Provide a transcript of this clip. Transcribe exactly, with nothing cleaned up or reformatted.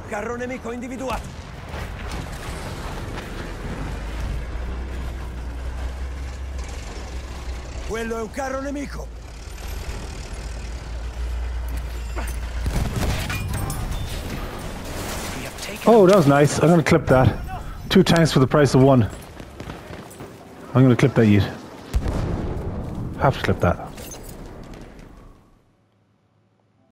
Carro nemico individuato. Quello è un carro nemico. Oh, that was nice. I'm gonna clip that. Two tanks for the price of one. I'm gonna clip that, Yeet. Have to clip that.